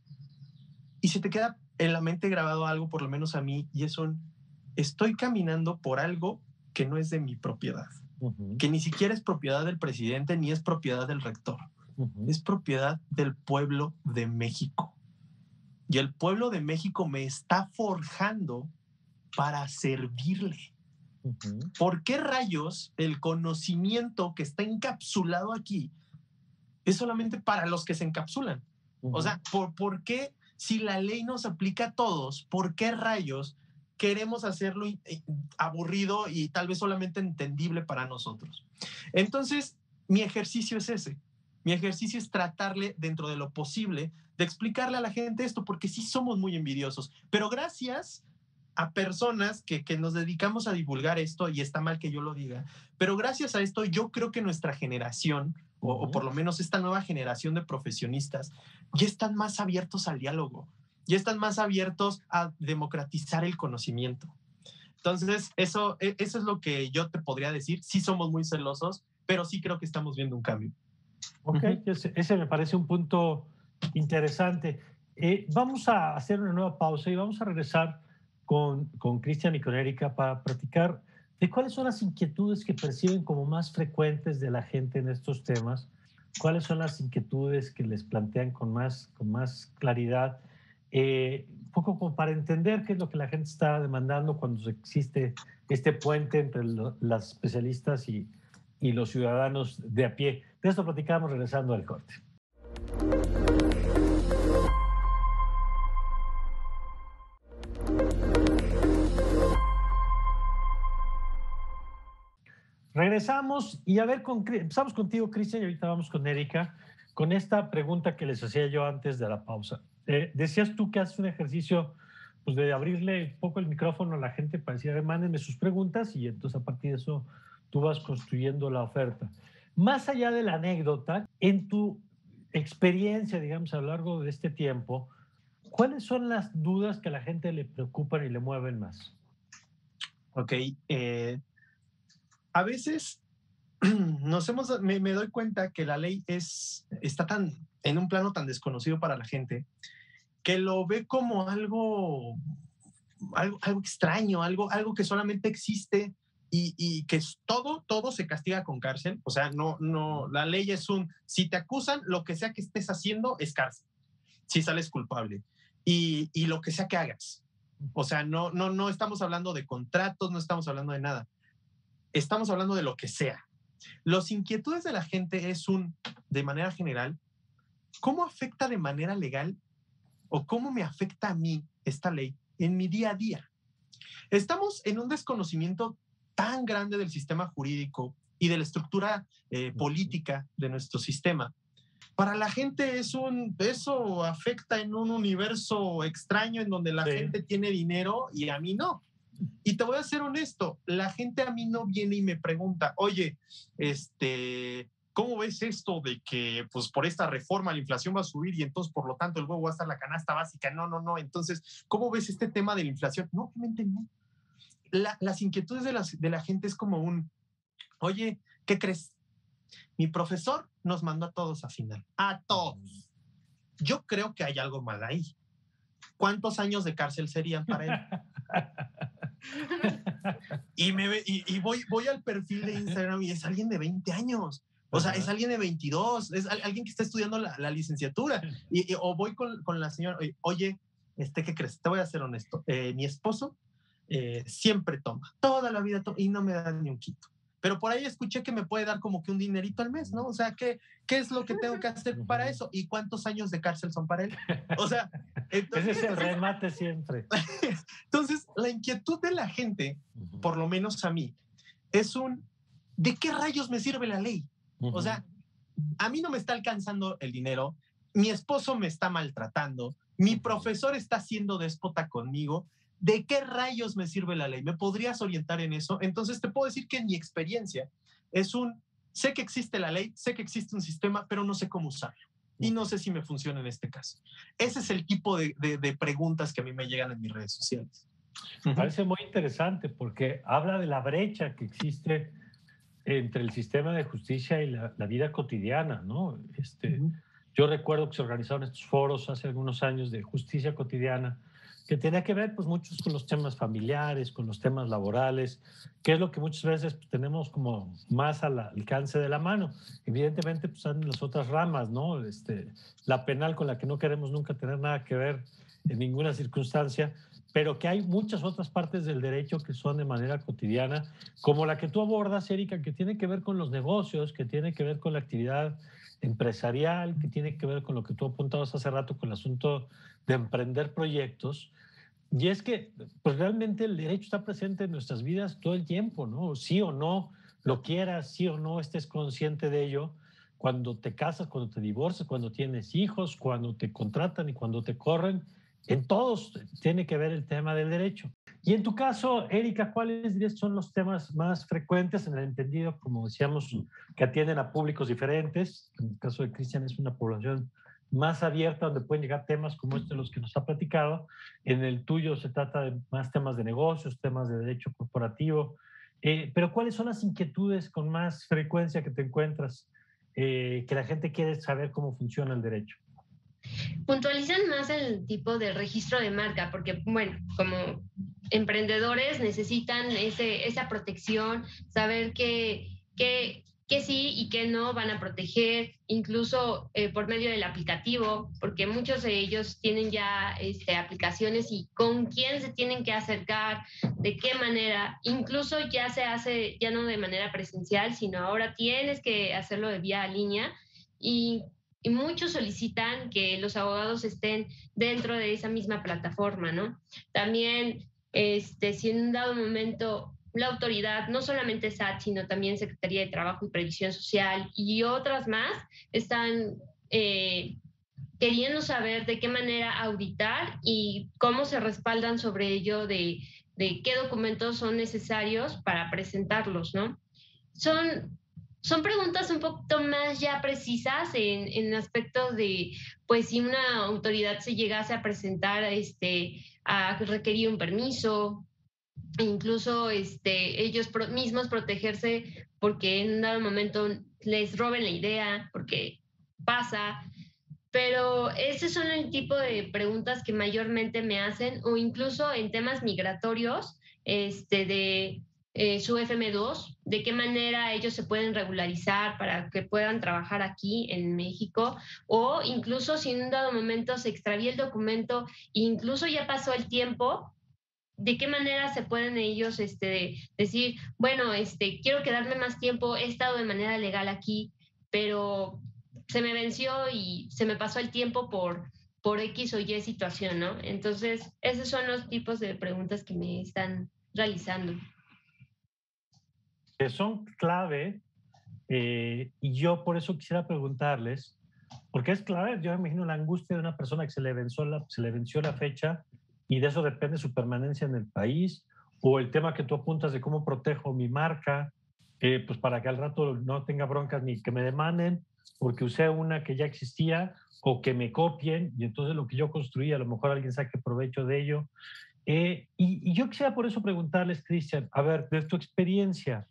y se te queda en la mente grabado algo, por lo menos a mí, y es un, estoy caminando por algo que no es de mi propiedad, uh-huh. que ni siquiera es propiedad del presidente ni es propiedad del rector, uh-huh. es propiedad del pueblo de México. Y el pueblo de México me está forjando para servirle. Uh-huh. ¿Por qué rayos el conocimiento que está encapsulado aquí es solamente para los que se encapsulan? Uh-huh. O sea, ¿por, ¿por qué? Si la ley nos aplica a todos, ¿por qué rayos queremos hacerlo aburrido y tal vez solamente entendible para nosotros? Entonces, mi ejercicio es ese. Mi ejercicio es tratarle, dentro de lo posible, de explicarle a la gente esto, porque sí somos muy envidiosos. Pero gracias a personas que, que nos dedicamos a divulgar esto, y está mal que yo lo diga, pero gracias a esto yo creo que nuestra generación, o, o por lo menos esta nueva generación de profesionistas, ya están más abiertos al diálogo, ya están más abiertos a democratizar el conocimiento. Entonces, eso, eso es lo que yo te podría decir. Sí somos muy celosos, pero sí creo que estamos viendo un cambio. Ok, uh-huh. ese, ese me parece un punto interesante. Eh, vamos a hacer una nueva pausa y vamos a regresar con, con Cristian y con Erika para platicar de cuáles son las inquietudes que perciben como más frecuentes de la gente en estos temas, cuáles son las inquietudes que les plantean con más, con más claridad eh, un poco como para entender qué es lo que la gente está demandando cuando existe este puente entre lo, las especialistas y, y los ciudadanos de a pie. De esto platicamos regresando al corte. Regresamos y a ver, con, empezamos contigo, Cristian, y ahorita vamos con Erika, con esta pregunta que les hacía yo antes de la pausa. Eh, decías tú que haces un ejercicio pues, de abrirle un poco el micrófono a la gente para decir, mándenme sus preguntas y entonces a partir de eso tú vas construyendo la oferta. Más allá de la anécdota, en tu experiencia, digamos, a lo largo de este tiempo, ¿cuáles son las dudas que a la gente le preocupan y le mueven más? Ok, eh, a veces nos hemos, me, me doy cuenta que la ley es, está tan, en un plano tan desconocido para la gente que lo ve como algo, algo, algo extraño, algo, algo que solamente existe y, y que todo, todo se castiga con cárcel. O sea, no, no, la ley es un, si te acusan, lo que sea que estés haciendo es cárcel, si sales culpable y, y lo que sea que hagas. O sea, no, no, no estamos hablando de contratos, no estamos hablando de nada. Estamos hablando de lo que sea. Los inquietudes de la gente es un, de manera general, ¿cómo afecta de manera legal o cómo me afecta a mí esta ley en mi día a día? Estamos en un desconocimiento tan grande del sistema jurídico y de la estructura eh, política de nuestro sistema. Para la gente es un, eso afecta en un universo extraño en donde la sí. gente tiene dinero y a mí no. Y te voy a ser honesto, la gente a mí no viene y me pregunta, oye, este, ¿cómo ves esto de que pues, por esta reforma la inflación va a subir y entonces por lo tanto el huevo va a estar la canasta básica? No, no, no. Entonces, ¿cómo ves este tema de la inflación? No, obviamente no. La, las inquietudes de, las, de la gente es como un, oye, ¿qué crees? Mi profesor nos mandó a todos a final. A todos. Yo creo que hay algo mal ahí. ¿Cuántos años de cárcel serían para él? y me ve, y, y voy, voy al perfil de Instagram y es alguien de veinte años. O sea, es alguien de veintidós, es alguien que está estudiando la, la licenciatura. Y, y, o voy con, con la señora, oye, este, ¿qué crees? Te voy a ser honesto. Eh, mi esposo eh, siempre toma, toda la vida toma, y no me da ni un quito. Pero por ahí escuché que me puede dar como que un dinerito al mes, ¿no? O sea, ¿qué, qué es lo que tengo que hacer para eso? ¿Y cuántos años de cárcel son para él? O sea, entonces, ese es el remate siempre. Entonces, la inquietud de la gente, uh-huh. por lo menos a mí, es un, ¿de qué rayos me sirve la ley? Uh-huh. O sea, a mí no me está alcanzando el dinero, mi esposo me está maltratando, mi uh-huh. profesor está siendo déspota conmigo. ¿De qué rayos me sirve la ley? ¿Me podrías orientar en eso? Entonces te puedo decir que en mi experiencia es un, sé que existe la ley, sé que existe un sistema, pero no sé cómo usarlo. Y no sé si me funciona en este caso. Ese es el tipo de, de, de preguntas que a mí me llegan en mis redes sociales. Me parece muy interesante porque habla de la brecha que existe entre el sistema de justicia y la, la vida cotidiana, ¿no? Este, uh-huh. Yo recuerdo que se organizaron estos foros hace algunos años de justicia cotidiana que tenía que ver pues muchos con los temas familiares, con los temas laborales, que es lo que muchas veces pues, tenemos como más al alcance de la mano. Evidentemente pues están las otras ramas, ¿no? Este, la penal con la que no queremos nunca tener nada que ver en ninguna circunstancia, pero que hay muchas otras partes del derecho que son de manera cotidiana, como la que tú abordas, Erika, que tiene que ver con los negocios, que tiene que ver con la actividad empresarial, que tiene que ver con lo que tú apuntabas hace rato con el asunto de emprender proyectos. Y es que pues realmente el derecho está presente en nuestras vidas todo el tiempo, ¿no? Sí o no lo quieras, sí o no estés consciente de ello, cuando te casas, cuando te divorcias, cuando tienes hijos, cuando te contratan y cuando te corren, en todos tiene que ver el tema del derecho. Y en tu caso, Erika, ¿cuáles dirías son los temas más frecuentes en el entendido, como decíamos, que atienden a públicos diferentes? En el caso de Cristian es una población más abierta, donde pueden llegar temas como estos de los que nos ha platicado. En el tuyo se trata de más temas de negocios, temas de derecho corporativo. Eh, pero ¿cuáles son las inquietudes con más frecuencia que te encuentras, eh, que la gente quiere saber cómo funciona el derecho? Puntualizan más el tipo de registro de marca, porque, bueno, como emprendedores necesitan ese, esa protección, saber que, que qué sí y qué no van a proteger, incluso eh, por medio del aplicativo, porque muchos de ellos tienen ya este, aplicaciones y con quién se tienen que acercar, de qué manera, incluso ya se hace, ya no de manera presencial, sino ahora tienes que hacerlo de vía línea y, y muchos solicitan que los abogados estén dentro de esa misma plataforma, ¿no? También, este, si en un dado momento la autoridad, no solamente S A T, sino también Secretaría de Trabajo y Previsión Social y otras más, están eh, queriendo saber de qué manera auditar y cómo se respaldan sobre ello de, de qué documentos son necesarios para presentarlos, ¿no? Son, son preguntas un poquito más ya precisas en, en aspectos de, pues, si una autoridad se llegase a presentar este, a requerir un permiso, incluso este, ellos pro mismos protegerse porque en un dado momento les roben la idea, porque pasa. Pero ese son el tipo de preguntas que mayormente me hacen, o incluso en temas migratorios, este, de eh, su F M dos, de qué manera ellos se pueden regularizar para que puedan trabajar aquí en México, o incluso si en un dado momento se extravía el documento e incluso ya pasó el tiempo, de qué manera se pueden ellos este, decir, bueno, este, quiero quedarme más tiempo, he estado de manera legal aquí, pero se me venció y se me pasó el tiempo por, por X o Y situación, ¿no? Entonces, esos son los tipos de preguntas que me están realizando. Que son clave, eh, y yo por eso quisiera preguntarles, porque es clave, yo me imagino la angustia de una persona que se le venció la, se le venció la fecha y de eso depende su permanencia en el país, o el tema que tú apuntas de cómo protejo mi marca, eh, pues para que al rato no tenga broncas ni que me demanden porque usé una que ya existía o que me copien y entonces lo que yo construí a lo mejor alguien saque provecho de ello. Eh, y, y yo quisiera por eso preguntarles, Cristian, a ver, de tu experiencia,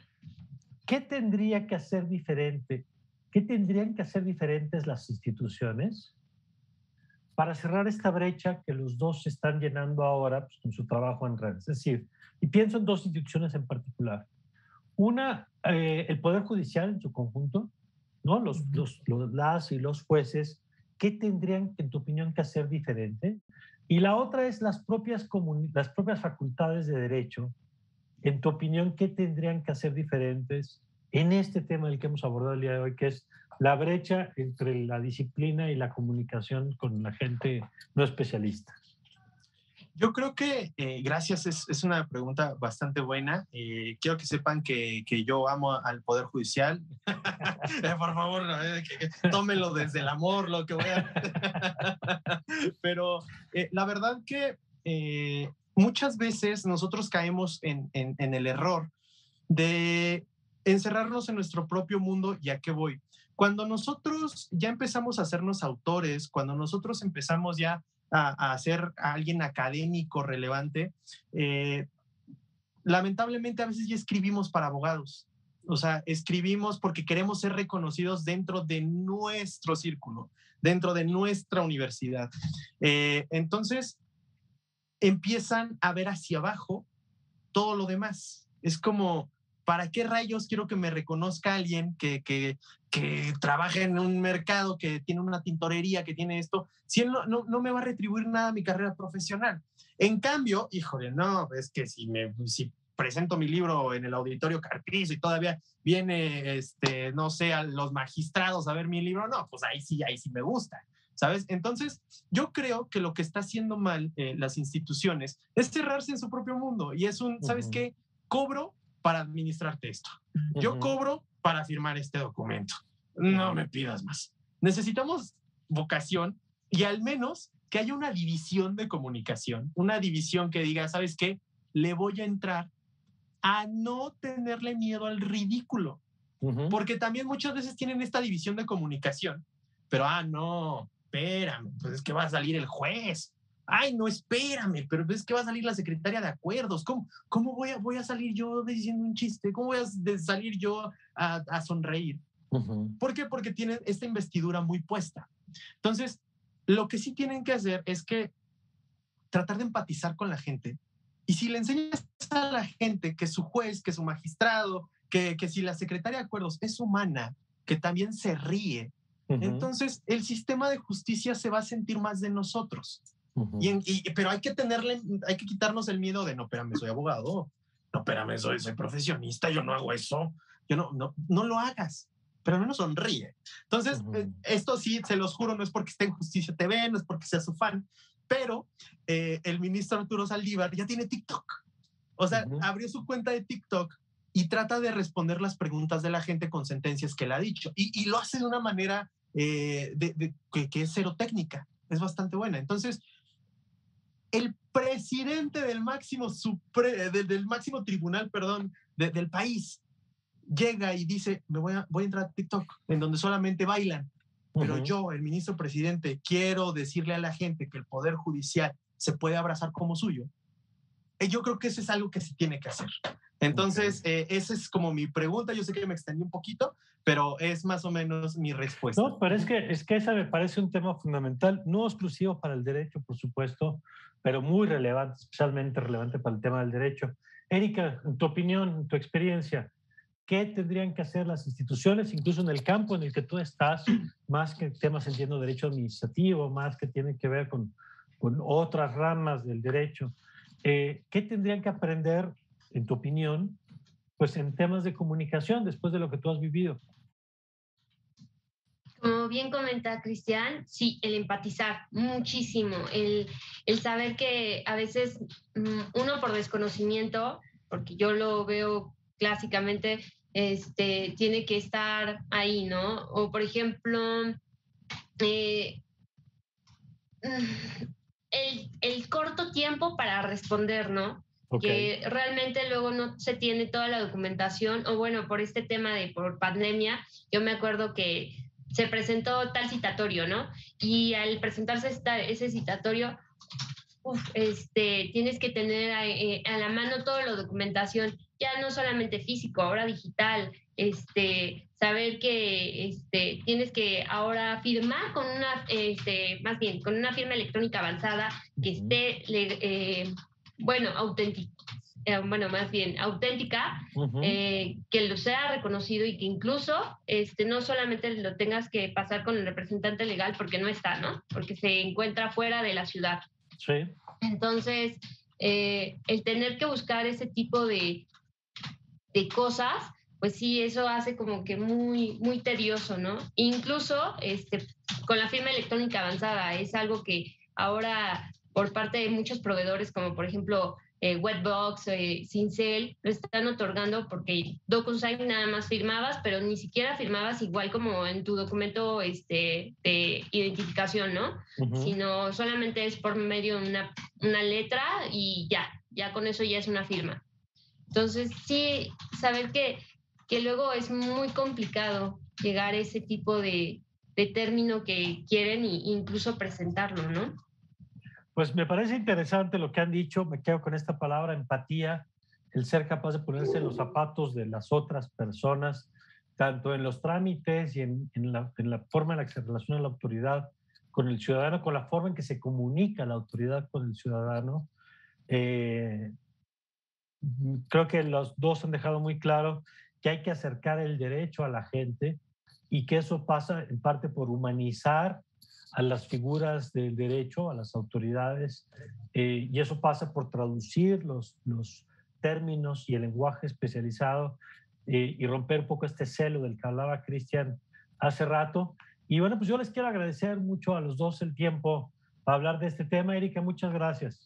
¿qué tendría que hacer diferente? ¿Qué tendrían que hacer diferentes las instituciones para cerrar esta brecha que los dos se están llenando ahora pues, con su trabajo en redes? Es decir, y pienso en dos instituciones en particular. Una, eh, el Poder Judicial en su conjunto, ¿no? Los, los, los, las y los jueces, ¿qué tendrían, en tu opinión, que hacer diferente? Y la otra es las propias, las propias facultades de derecho. En tu opinión, ¿qué tendrían que hacer diferentes en este tema del que hemos abordado el día de hoy, que es la brecha entre la disciplina y la comunicación con la gente no especialista? Yo creo que, eh, gracias, es, es una pregunta bastante buena. Eh, quiero que sepan que, que yo amo al Poder Judicial. Por favor, eh, que, que tómenlo desde el amor, lo que voy a... Pero eh, la verdad que eh, muchas veces nosotros caemos en, en, en el error de encerrarnos en nuestro propio mundo. ¿Y a qué voy? Cuando nosotros ya empezamos a hacernos autores, cuando nosotros empezamos ya a, a ser a alguien académico relevante, eh, lamentablemente a veces ya escribimos para abogados. O sea, escribimos porque queremos ser reconocidos dentro de nuestro círculo, dentro de nuestra universidad. Eh, entonces, empiezan a ver hacia abajo todo lo demás. Es como, ¿para qué rayos quiero que me reconozca alguien que, que, que trabaja en un mercado, que tiene una tintorería, que tiene esto, si él no, no, no me va a retribuir nada a mi carrera profesional? En cambio, híjole, no, es que si, me, si presento mi libro en el auditorio Carpizo y todavía viene, este, no sé, a los magistrados a ver mi libro, no, pues ahí sí, ahí sí me gusta, ¿sabes? Entonces, yo creo que lo que está haciendo mal eh, las instituciones es cerrarse en su propio mundo y es un, ¿sabes uh-huh. qué? Cobro para administrarte esto. Yo uh-huh. cobro para firmar este documento. No me pidas más. Necesitamos vocación y al menos que haya una división de comunicación, una división que diga, ¿sabes qué? Le voy a entrar a no tenerle miedo al ridículo. Uh-huh. Porque también muchas veces tienen esta división de comunicación, pero, ah, no, espérame, pues es que va a salir el juez. Ay, no, espérame, pero es que va a salir la secretaria de acuerdos. ¿Cómo, cómo voy, a, voy a salir yo diciendo un chiste? ¿Cómo voy a salir yo a, a sonreír? Uh-huh. ¿Por qué? Porque tienen esta investidura muy puesta. Entonces, lo que sí tienen que hacer es que tratar de empatizar con la gente. Y si le enseñas a la gente que su juez, que su magistrado, que, que si la secretaria de acuerdos es humana, que también se ríe, uh-huh. entonces el sistema de justicia se va a sentir más de nosotros. Uh-huh. y, en, y, pero hay que tenerle, hay que quitarnos el miedo de, no, espérame, soy abogado, no, espérame, soy, soy profesionista, yo no hago eso, yo no, no, no lo hagas, pero no nos sonríe. Entonces, uh-huh. eh, esto sí, se los juro, no es porque esté en Justicia T V, no es porque sea su fan, pero eh, el ministro Arturo Saldívar ya tiene TikTok. O sea, uh-huh. abrió su cuenta de TikTok y trata de responder las preguntas de la gente con sentencias que él ha dicho. Y, y lo hace de una manera eh, de, de, que, que es cero técnica. Es bastante buena. Entonces, el presidente del máximo, supre, del, del máximo tribunal, perdón, de, del país, llega y dice, me voy a, voy a entrar a TikTok, en donde solamente bailan. Pero uh-huh. yo, el ministro presidente, quiero decirle a la gente que el Poder Judicial se puede abrazar como suyo. Eh, yo creo que eso es algo que se tiene que hacer. Entonces, okay. eh, esa es como mi pregunta. Yo sé que me extendí un poquito, pero es más o menos mi respuesta. No, pero es que, es que esa me parece un tema fundamental, no exclusivo para el derecho, por supuesto, pero muy relevante, especialmente relevante para el tema del derecho. Erika, en tu opinión, en tu experiencia, ¿qué tendrían que hacer las instituciones, incluso en el campo en el que tú estás, más que temas, entiendo, derecho administrativo, más que tienen que ver con, con otras ramas del derecho? Eh, ¿Qué tendrían que aprender, en tu opinión, pues en temas de comunicación después de lo que tú has vivido? Como bien comenta Cristian, sí, el empatizar muchísimo, el, el saber que a veces uno por desconocimiento, porque yo lo veo clásicamente, este, tiene que estar ahí, ¿no? O por ejemplo, eh, el, el corto tiempo para responder, ¿no? Okay. Que realmente luego no se tiene toda la documentación, o bueno, por este tema de por pandemia, yo me acuerdo que se presentó tal citatorio, ¿no? Y al presentarse esta, ese citatorio, uf, este, tienes que tener a, eh, a la mano toda la documentación, ya no solamente físico, ahora digital, este, saber que este, tienes que ahora firmar con una, este, más bien, con una firma electrónica avanzada que uh-huh. esté, eh, bueno, auténtica. Eh, bueno, más bien auténtica, uh-huh. eh, que lo sea reconocido y que incluso este, no solamente lo tengas que pasar con el representante legal porque no está, ¿no? Porque se encuentra fuera de la ciudad. Sí. Entonces, eh, el tener que buscar ese tipo de, de cosas, pues sí, eso hace como que muy, muy tedioso, ¿no? Incluso este, con la firma electrónica avanzada es algo que ahora por parte de muchos proveedores, como por ejemplo Eh, Webbox, eh, Sincel, lo están otorgando porque DocuSign nada más firmabas, pero ni siquiera firmabas igual como en tu documento este, de identificación, ¿no? Uh-huh. Sino solamente es por medio de una, una letra y ya, ya con eso ya es una firma. Entonces, sí, saber que, que luego es muy complicado llegar a ese tipo de, de término que quieren e incluso presentarlo, ¿no? Pues me parece interesante lo que han dicho, me quedo con esta palabra, empatía, el ser capaz de ponerse en los zapatos de las otras personas, tanto en los trámites y en, en, la, en la forma en la que se relaciona la autoridad con el ciudadano, con la forma en que se comunica la autoridad con el ciudadano. Eh, creo que los dos han dejado muy claro que hay que acercar el derecho a la gente y que eso pasa en parte por humanizar a las figuras del derecho, a las autoridades, eh, y eso pasa por traducir los, los términos y el lenguaje especializado eh, y romper un poco este celo del que hablaba Cristian hace rato. Y bueno, pues yo les quiero agradecer mucho a los dos el tiempo para hablar de este tema. Erika, muchas gracias.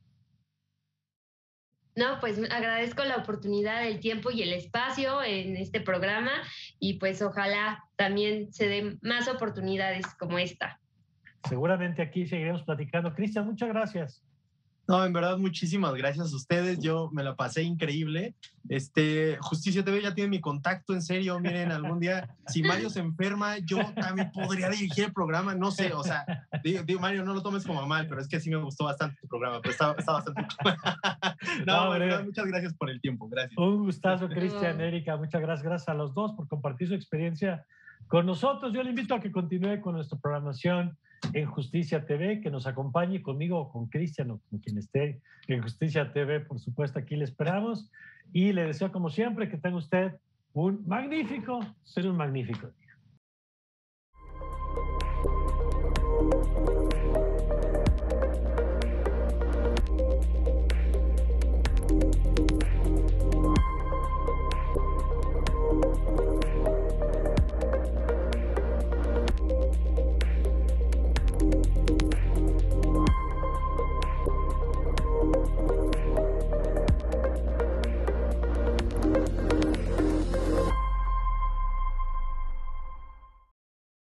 No, pues agradezco la oportunidad, el tiempo y el espacio en este programa y pues ojalá también se den más oportunidades como esta. Seguramente aquí seguiremos platicando. Cristian, muchas gracias. No, en verdad, muchísimas gracias a ustedes. Yo me la pasé increíble. Este, Justicia T V ya tiene mi contacto, en serio. Miren, algún día, si Mario se enferma, yo también podría dirigir el programa. No sé, o sea, digo, digo Mario, no lo tomes como mal, pero es que sí me gustó bastante tu programa, pero está, está bastante... no, no, en verdad, muchas gracias por el tiempo. Gracias. Un gustazo, Cristian, Erika. Muchas gracias. Gracias a los dos por compartir su experiencia con nosotros. Yo le invito a que continúe con nuestra programación en Justicia T V, que nos acompañe conmigo o con Cristian o con quien esté en Justicia T V, por supuesto, aquí le esperamos y le deseo como siempre que tenga usted un magnífico, pero un magnífico.